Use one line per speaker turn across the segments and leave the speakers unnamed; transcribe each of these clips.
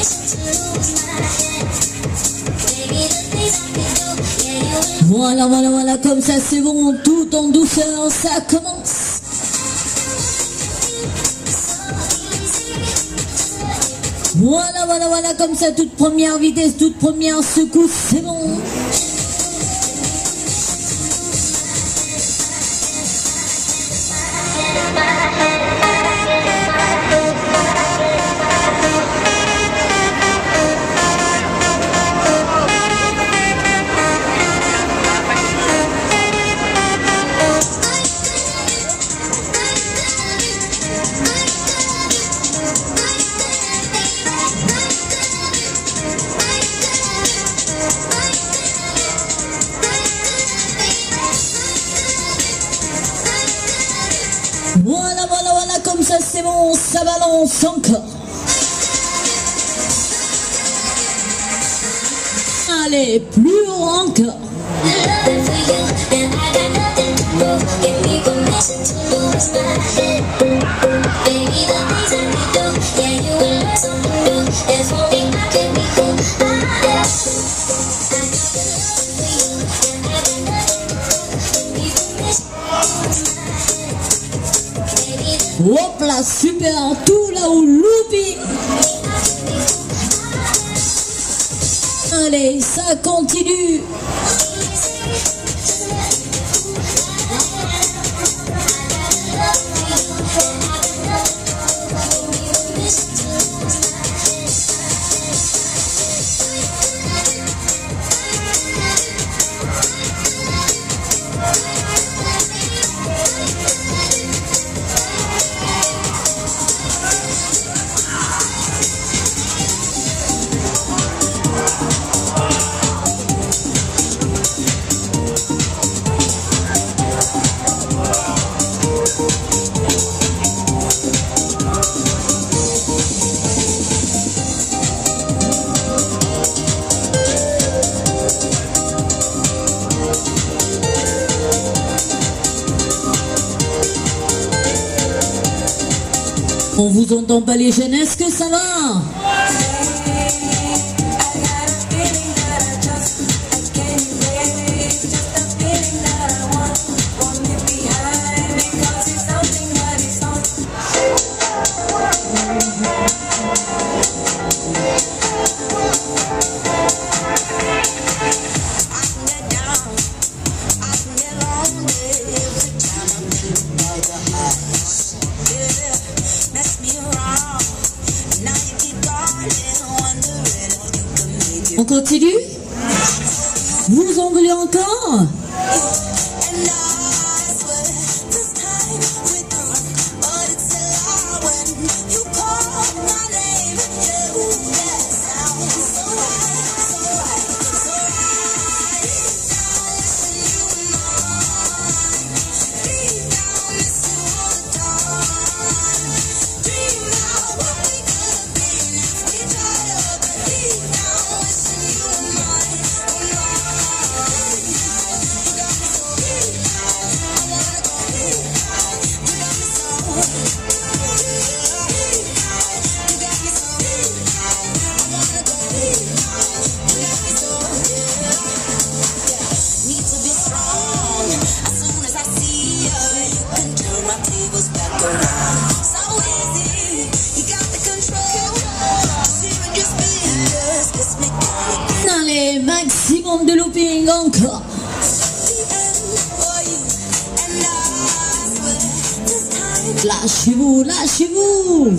Voilà, voilà, voilà, comme ça c'est bon, tout en douceur, ça commence. Voilà, voilà, voilà, comme ça, toute première vitesse, toute première secousse, c'est bon. Voilà, voilà, voilà, comme ça c'est bon, ça balance encore. Allez, plus haut encore. Hop là, super, tout là où looping. Allez, ça continue. On vous entend pas les jeunes, est-ce que ça va? On continue? Vous en voulez encore? Allez, maximum de looping encore. Lâchez-vous, lâchez-vous.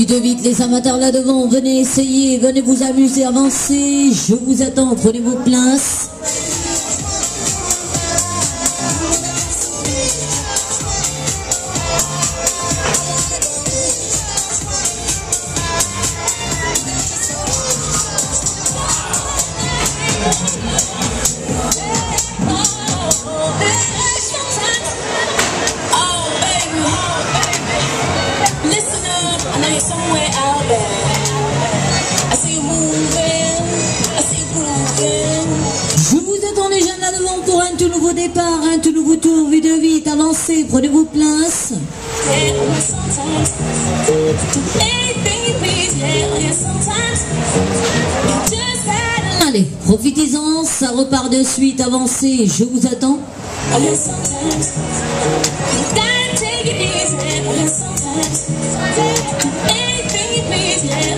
vite, vite, les amateurs là devant, venez essayer, venez vous amuser, avancez, je vous attends, prenez vos places. Je vous attends les jeunes là devant pour un tout nouveau départ, un tout nouveau tour, vite, vite, avancez, prenez vos places. Allez, profitez-en, ça repart de suite, avancez, je vous attends.
Take it easy, sometimes. Hey, baby, please, yeah.